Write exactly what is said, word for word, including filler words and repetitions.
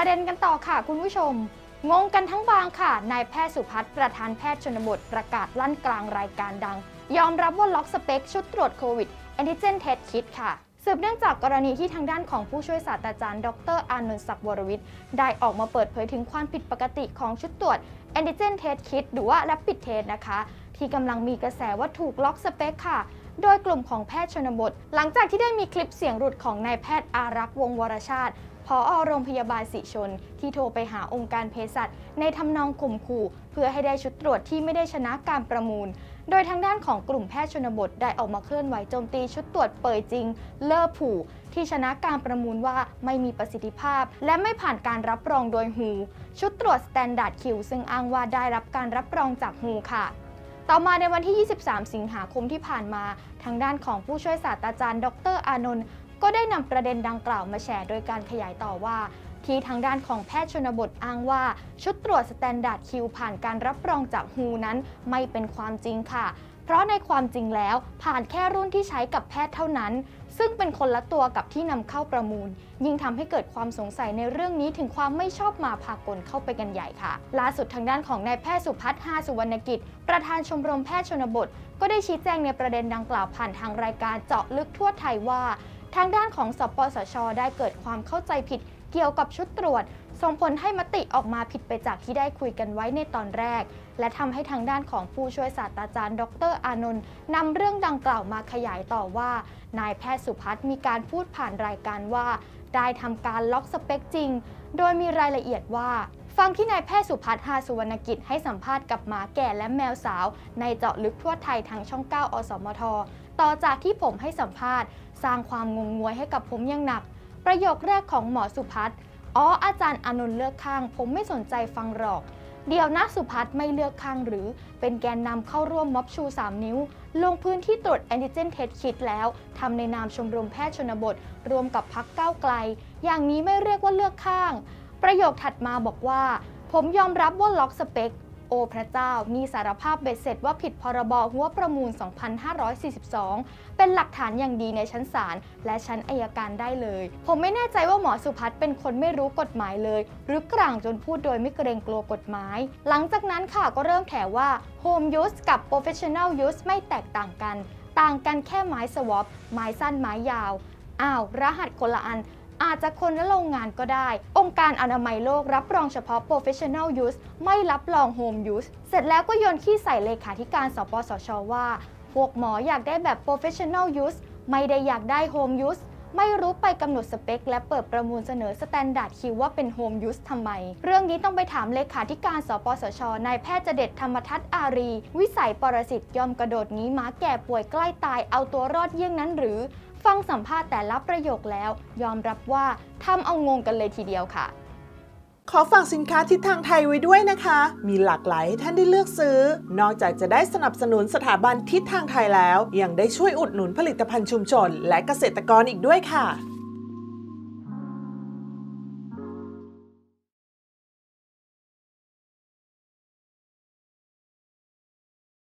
ประเด็นกันต่อค่ะคุณผู้ชมงงกันทั้งบางค่ะนายแพทย์สุพัฒน์ประธานแพทย์ชนบทประกาศลั่นกลางรายการดังยอมรับว่าล็อกสเปคชุดตรวจโควิดแอนติเจนเทสคิทค่ะสืบเนื่องจากกรณีที่ทางด้านของผู้ช่วยศาสตราจารย์ดรอานนท์ศักดิ์วรวิทย์ได้ออกมาเปิดเผยถึงความผิดปกติของชุดตรวจแอนติเจนเทสคิทหรือว่า Rapid Test นะคะที่กำลังมีกระแสว่าถูกล็อกสเปคค่ะโดยกลุ่มของแพทย์ชนบทหลังจากที่ได้มีคลิปเสียงหลุดของนายแพทย์อารักษ์วงศ์วรชาติผอ.โรงพยาบาลศรีชนที่โทรไปหาองค์การเภสัชในทำนองข่มขู่เพื่อให้ได้ชุดตรวจที่ไม่ได้ชนะการประมูลโดยทางด้านของกลุ่มแพทย์ชนบทได้ออกมาเคลื่อนไหวโจมตีชุดตรวจเปยจริงเลอผู่ที่ชนะการประมูลว่าไม่มีประสิทธิภาพและไม่ผ่านการรับรองโดยฮูชุดตรวจ Standard Q ซึ่งอ้างว่าได้รับการรับรองจากฮูค่ะต่อมาในวันที่ ยี่สิบสาม สิงหาคมที่ผ่านมาทางด้านของผู้ช่วยศาสตราจารย์ดรอานนท์ก็ได้นำประเด็นดังกล่าวมาแชร์โดยการขยายต่อว่าที่ทางด้านของแพทย์ชนบทอ้างว่าชุดตรวจ Standard Q ผ่านการรับรองจากฮูนั้นไม่เป็นความจริงค่ะเพราะในความจริงแล้วผ่านแค่รุ่นที่ใช้กับแพทย์เท่านั้นซึ่งเป็นคนละตัวกับที่นำเข้าประมูลยิ่งทำให้เกิดความสงสัยในเรื่องนี้ถึงความไม่ชอบมาพากลเข้าไปกันใหญ่ค่ะล่าสุดทางด้านของนายแพทย์สุพัฒน์ หาสุวรรณกิจประธานชมรมแพทย์ชนบทก็ได้ชี้แจงในประเด็นดังกล่าวผ่านทางรายการเจาะลึกทั่วไทยว่าทางด้านของสปสช.ได้เกิดความเข้าใจผิดเกี่ยวกับชุดตรวจส่งผลให้มติออกมาผิดไปจากที่ได้คุยกันไว้ในตอนแรกและทำให้ทางด้านของผู้ช่วยศาสตราจารย์ดรอานนท์นำเรื่องดังกล่าวมาขยายต่อว่านายแพทย์สุพัฒน์มีการพูดผ่านรายการว่าได้ทำการล็อกสเปคจริงโดยมีรายละเอียดว่าฟังที่นายแพทย์สุพัฒน์ หาสุวรรณกิจให้สัมภาษณ์กับหมาแก่และแมวสาวในเจาะลึกทั่วไทยทางช่องเก้าอสมทต่อจากที่ผมให้สัมภาษณ์สร้างความงงงวยให้กับผมอย่างหนักประโยคแรกของหมอสุพัฒน์อ๋ออาจารย์อานนท์เลือกข้างผมไม่สนใจฟังหรอกเดี๋ยวนะสุพัฒน์ไม่เลือกข้างหรือเป็นแกนนำเข้าร่วมม็อบชูสามนิ้วลงพื้นที่ตรวจแอนติเจนเทสคิทแล้วทำในนามชมรมแพทย์ชนบทรวมกับพรรคก้าวไกลอย่างนี้ไม่เรียกว่าเลือกข้างประโยคถัดมาบอกว่าผมยอมรับว่าล็อกสเปคโอ้พระเจ้านี่สารภาพเบ็ดเสร็จว่าผิดพรบหัวประมูล สองพันห้าร้อยสี่สิบสอง เป็นหลักฐานอย่างดีในชั้นศาลและชั้นอัยการได้เลยผมไม่แน่ใจว่าหมอสุพัฒน์เป็นคนไม่รู้กฎหมายเลยหรือกลางจนพูดโดยไม่เกรงกลัวกฎหมายหลังจากนั้นค่ะก็เริ่มแถว่า Home Use กับ Professional Use ไม่แตกต่างกันต่างกันแค่ไม้สวอปไม้สั้นไม้ยาวอ้าวรหัสคนละอันอาจจะคนละโรงงานก็ได้องค์การอนามัยโลกรับรองเฉพาะ Professional Use ไม่รับรอง Home Use เสร็จแล้วก็โยนขี้ใส่เลขาธิการสปสช.ว่าพวกหมออยากได้แบบ Professional Use ไม่ได้อยากได้ Home Use ไม่รู้ไปกำหนดสเปคและเปิดประมูลเสนอ Standard Q ว่าเป็น Home Use ทำไมเรื่องนี้ต้องไปถามเลขาธิการสปสช.นายแพทย์เจเด็ดธรรมทัศน์อารีวิสัยปรสิตยอมกระโดดหนีหมาแก่ป่วยใกล้ตายเอาตัวรอดเยี่ยงนั้นหรือฟังสัมภาษณ์แต่ละประโยคแล้วยอมรับว่าทำเอางงกันเลยทีเดียวค่ะขอฝากสินค้าทิศทางไทยไว้ด้วยนะคะมีหลากหลายให้ท่านได้เลือกซื้อนอกจากจะได้สนับสนุนสถาบันทิศทางไทยแล้วยังได้ช่วยอุดหนุนผลิตภัณฑ์ชุมชนและเกษตรกรอีกด้วยค่ะ